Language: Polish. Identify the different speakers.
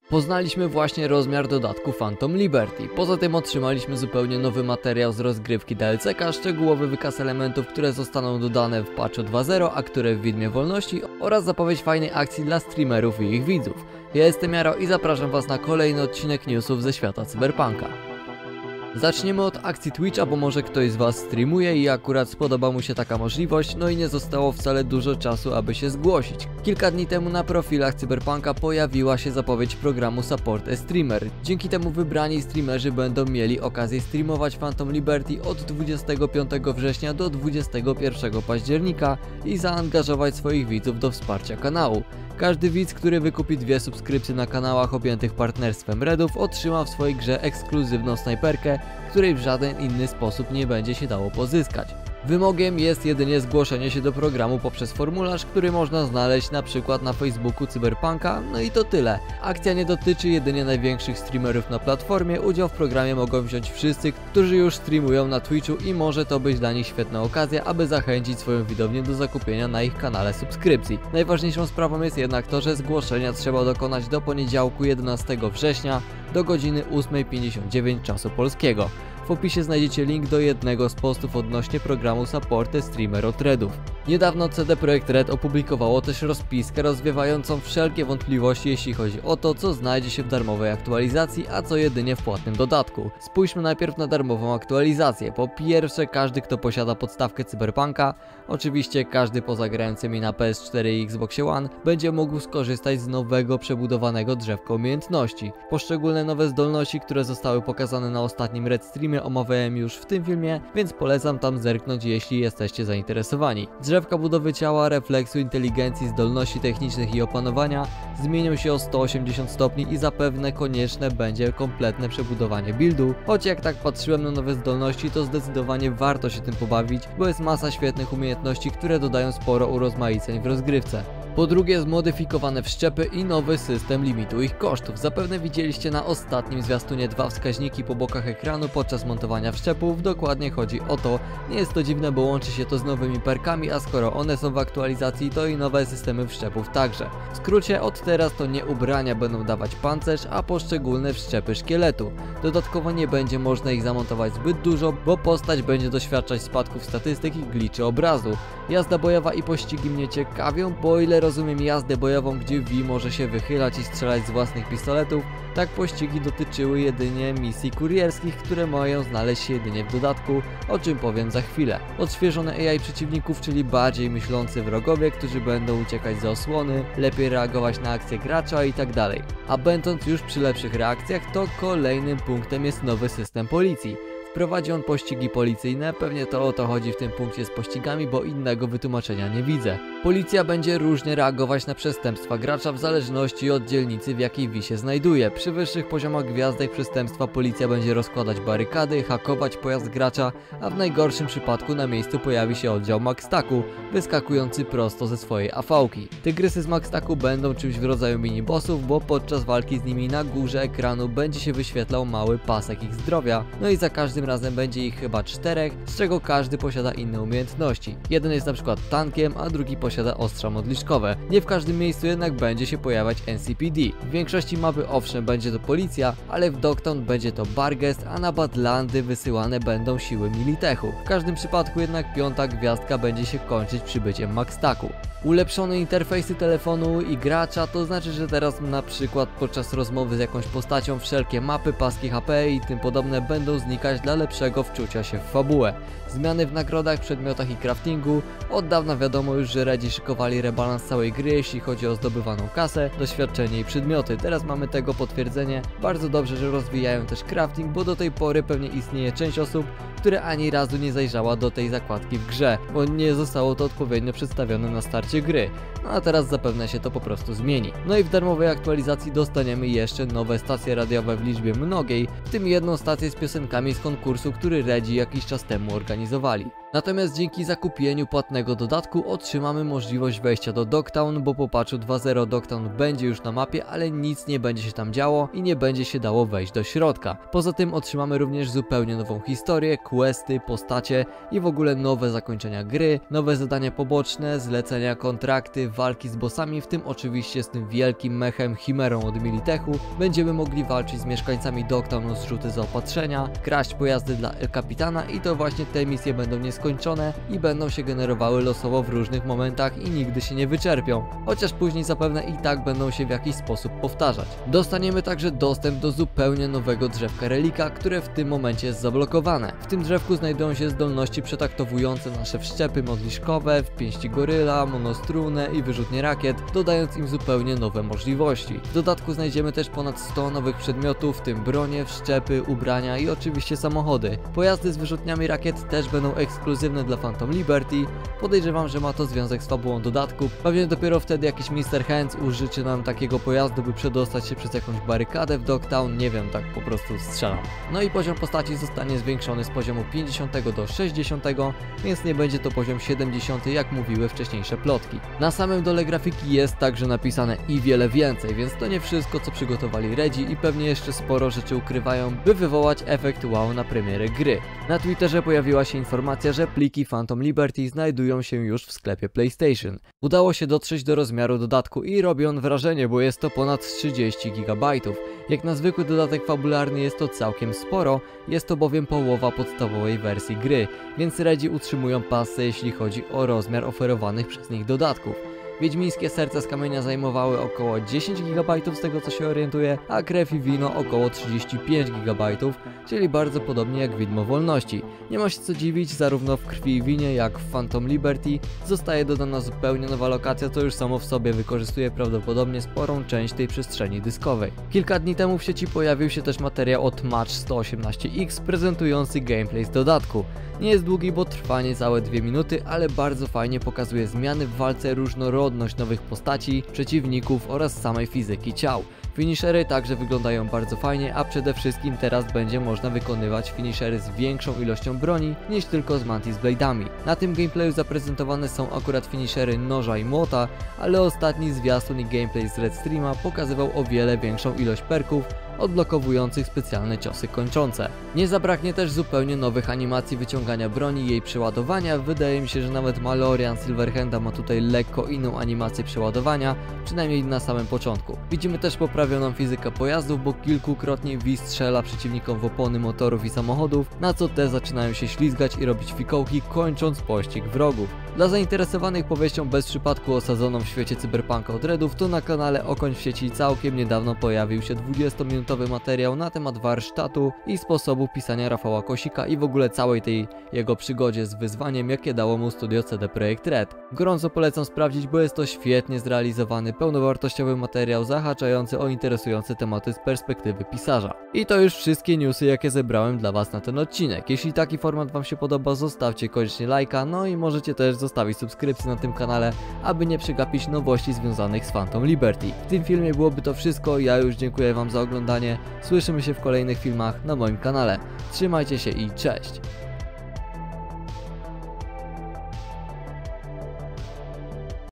Speaker 1: Poznaliśmy właśnie rozmiar dodatku Phantom Liberty. Poza tym otrzymaliśmy zupełnie nowy materiał z rozgrywki DLC-ka, szczegółowy wykaz elementów, które zostaną dodane w patchu 2.0, a które w Widmie Wolności, oraz zapowiedź fajnej akcji dla streamerów i ich widzów. Ja jestem Jaro i zapraszam was na kolejny odcinek newsów ze świata cyberpunka. Zaczniemy od akcji Twitcha, bo może ktoś z was streamuje i akurat spodoba mu się taka możliwość, no i nie zostało wcale dużo czasu, aby się zgłosić. Kilka dni temu na profilach Cyberpunka pojawiła się zapowiedź programu Support a Streamer. Dzięki temu wybrani streamerzy będą mieli okazję streamować Phantom Liberty od 25 września do 21 października i zaangażować swoich widzów do wsparcia kanału. Każdy widz, który wykupi 2 subskrypcje na kanałach objętych partnerstwem Redów, otrzyma w swojej grze ekskluzywną snajperkę, której w żaden inny sposób nie będzie się dało pozyskać. Wymogiem jest jedynie zgłoszenie się do programu poprzez formularz, który można znaleźć na przykład na Facebooku Cyberpunka, no i to tyle. Akcja nie dotyczy jedynie największych streamerów na platformie, udział w programie mogą wziąć wszyscy, którzy już streamują na Twitchu i może to być dla nich świetna okazja, aby zachęcić swoją widownię do zakupienia na ich kanale subskrypcji. Najważniejszą sprawą jest jednak to, że zgłoszenia trzeba dokonać do poniedziałku 11 września do godziny 8:59 czasu polskiego. W opisie znajdziecie link do jednego z postów odnośnie programu Support a Streamer od Redów. Niedawno CD Projekt Red opublikowało też rozpiskę rozwiewającą wszelkie wątpliwości, jeśli chodzi o to, co znajdzie się w darmowej aktualizacji, a co jedynie w płatnym dodatku. Spójrzmy najpierw na darmową aktualizację. Po pierwsze, każdy, kto posiada podstawkę Cyberpunka, oczywiście każdy poza grającymi na PS4 i Xbox One, będzie mógł skorzystać z nowego, przebudowanego drzewka umiejętności. Poszczególne nowe zdolności, które zostały pokazane na ostatnim Red Streamie, omawiałem już w tym filmie, więc polecam tam zerknąć, jeśli jesteście zainteresowani. Drzewka budowy ciała, refleksu, inteligencji, zdolności technicznych i opanowania zmienią się o 180 stopni i zapewne konieczne będzie kompletne przebudowanie buildu, choć jak tak patrzyłem na nowe zdolności, to zdecydowanie warto się tym pobawić, bo jest masa świetnych umiejętności, które dodają sporo urozmaiceń w rozgrywce. Po drugie, zmodyfikowane wszczepy i nowy system limitu ich kosztów. Zapewne widzieliście na ostatnim zwiastunie 2 wskaźniki po bokach ekranu podczas montowania wszczepów. Dokładnie chodzi o to. Nie jest to dziwne, bo łączy się to z nowymi perkami, a skoro one są w aktualizacji, to i nowe systemy wszczepów także. W skrócie, od teraz to nie ubrania będą dawać pancerz, a poszczególne wszczepy szkieletu. Dodatkowo nie będzie można ich zamontować zbyt dużo, bo postać będzie doświadczać spadków statystyk i gliczy obrazu. Jazda bojowa i pościgi mnie ciekawią, bo o ile rozumiem jazdę bojową, gdzie V może się wychylać i strzelać z własnych pistoletów, tak pościgi dotyczyły jedynie misji kurierskich, które mają znaleźć się jedynie w dodatku, o czym powiem za chwilę. Odświeżone AI przeciwników, czyli bardziej myślący wrogowie, którzy będą uciekać za osłony, lepiej reagować na akcje gracza itd. A będąc już przy lepszych reakcjach, to kolejnym punktem jest nowy system policji. Wprowadzi on pościgi policyjne, pewnie to o to chodzi w tym punkcie z pościgami, bo innego wytłumaczenia nie widzę. Policja będzie różnie reagować na przestępstwa gracza w zależności od dzielnicy, w jakiej V się znajduje. Przy wyższych poziomach gwiazdek przestępstwa policja będzie rozkładać barykady, hakować pojazd gracza, a w najgorszym przypadku na miejscu pojawi się oddział Maxtaku, wyskakujący prosto ze swojej afałki. Tygrysy z Maxtaku będą czymś w rodzaju minibossów, bo podczas walki z nimi na górze ekranu będzie się wyświetlał mały pasek ich zdrowia, no i za każdym razem będzie ich chyba 4, z czego każdy posiada inne umiejętności. Jeden jest na przykład tankiem, a drugi posiada ostrza modliszkowe. Nie w każdym miejscu jednak będzie się pojawiać NCPD. W większości mapy owszem będzie to policja, ale w Dogtown będzie to Barghest, a na Badlandy wysyłane będą siły Militechu. W każdym przypadku jednak 5. gwiazdka będzie się kończyć przybyciem Maxtaku. Ulepszone interfejsy telefonu i gracza, to znaczy, że teraz na przykład podczas rozmowy z jakąś postacią wszelkie mapy, paski HP i tym podobne będą znikać dla lepszego wczucia się w fabułę. Zmiany w nagrodach, przedmiotach i craftingu. Od dawna wiadomo już, że Redzi szykowali rebalans całej gry, jeśli chodzi o zdobywaną kasę, doświadczenie i przedmioty. Teraz mamy tego potwierdzenie. Bardzo dobrze, że rozwijają też crafting, bo do tej pory pewnie istnieje część osób, które ani razu nie zajrzała do tej zakładki w grze, bo nie zostało to odpowiednio przedstawione na starcie gry. No a teraz zapewne się to po prostu zmieni. No i w darmowej aktualizacji dostaniemy jeszcze nowe stacje radiowe w liczbie mnogiej, w tym jedną stację z piosenkami z konkursu, który Redzi jakiś czas temu organizowali. Natomiast dzięki zakupieniu płatnego dodatku otrzymamy możliwość wejścia do Dogtown, bo po patchu 2.0 Dogtown będzie już na mapie, ale nic nie będzie się tam działo i nie będzie się dało wejść do środka. Poza tym otrzymamy również zupełnie nową historię, questy, postacie i w ogóle nowe zakończenia gry, nowe zadania poboczne, zlecenia, kontrakty, walki z bossami, w tym oczywiście z tym wielkim mechem Chimerą od Militechu. Będziemy mogli walczyć z mieszkańcami Dogtown o zrzuty zaopatrzenia, kraść pojazdy dla El Capitana i to właśnie te misje będą nieskończone i będą się generowały losowo w różnych momentach i nigdy się nie wyczerpią, chociaż później zapewne i tak będą się w jakiś sposób powtarzać. Dostaniemy także dostęp do zupełnie nowego drzewka relika, które w tym momencie jest zablokowane. W tym drzewku znajdują się zdolności przetaktowujące nasze wszczepy modliszkowe, w pięści goryla, monostrunę i wyrzutnie rakiet, dodając im zupełnie nowe możliwości. W dodatku znajdziemy też ponad 100 nowych przedmiotów, w tym bronie, wszczepy, ubrania i oczywiście samochody. Pojazdy z wyrzutniami rakiet też będą ekskluzywne dla Phantom Liberty. Podejrzewam, że ma to związek z fabułą dodatku. Pewnie dopiero wtedy jakiś Mr. Hands użyczy nam takiego pojazdu, by przedostać się przez jakąś barykadę w Dogtown, nie wiem, tak po prostu strzelam. No i poziom postaci zostanie zwiększony z poziomu 50 do 60, więc nie będzie to poziom 70, jak mówiły wcześniejsze plotki. Na samym dole grafiki jest także napisane i wiele więcej, więc to nie wszystko, co przygotowali Redzi i pewnie jeszcze sporo rzeczy ukrywają, by wywołać efekt wow na premierę gry. Na Twitterze pojawiła się informacja, że pliki Phantom Liberty znajdują się już w sklepie PlayStation. Udało się dotrzeć do rozmiaru dodatku i robi on wrażenie, bo jest to ponad 30 GB. Jak na zwykły dodatek fabularny jest to całkiem sporo, jest to bowiem połowa podstawowej wersji gry, więc Redzi utrzymują pasę, jeśli chodzi o rozmiar oferowanych przez nich dodatków. Wiedźmińskie serca z kamienia zajmowały około 10 GB z tego co się orientuję, a krew i wino około 35 GB, czyli bardzo podobnie jak Widmo Wolności. Nie ma się co dziwić, zarówno w Krwi i Winie jak w Phantom Liberty zostaje dodana zupełnie nowa lokacja, co już samo w sobie wykorzystuje prawdopodobnie sporą część tej przestrzeni dyskowej. Kilka dni temu w sieci pojawił się też materiał od Match 118X prezentujący gameplay z dodatku. Nie jest długi, bo trwa niecałe 2 minuty, ale bardzo fajnie pokazuje zmiany w walce, różnorodność nowych postaci, przeciwników oraz samej fizyki ciał. Finishery także wyglądają bardzo fajnie, a przede wszystkim teraz będzie można wykonywać finishery z większą ilością broni niż tylko z Mantis Blade'ami. Na tym gameplayu zaprezentowane są akurat finishery noża i młota, ale ostatni zwiastun i gameplay z Redstreama pokazywał o wiele większą ilość perków odblokowujących specjalne ciosy kończące. Nie zabraknie też zupełnie nowych animacji wyciągania broni i jej przeładowania. Wydaje mi się, że nawet Malorian Silverhanda ma tutaj lekko inną animację przeładowania, przynajmniej na samym początku. Widzimy też poprawioną fizykę pojazdów, bo kilkukrotnie V strzela przeciwnikom w opony motorów i samochodów, na co te zaczynają się ślizgać i robić fikołki, kończąc pościg wrogów. Dla zainteresowanych powieścią bez przypadku osadzoną w świecie cyberpunka od Redów, to na kanale Okoń w sieci całkiem niedawno pojawił się 20-minutowy materiał na temat warsztatu i sposobu pisania Rafała Kosika i w ogóle całej tej jego przygodzie z wyzwaniem, jakie dało mu studio CD Projekt Red. Gorąco polecam sprawdzić, bo jest to świetnie zrealizowany, pełnowartościowy materiał zahaczający o interesujące tematy z perspektywy pisarza. I to już wszystkie newsy, jakie zebrałem dla Was na ten odcinek. Jeśli taki format Wam się podoba, zostawcie koniecznie lajka, no i możecie też zostawić subskrypcję na tym kanale, aby nie przegapić nowości związanych z Phantom Liberty. W tym filmie byłoby to wszystko, ja już dziękuję Wam za oglądanie, słyszymy się w kolejnych filmach na moim kanale. Trzymajcie się i cześć!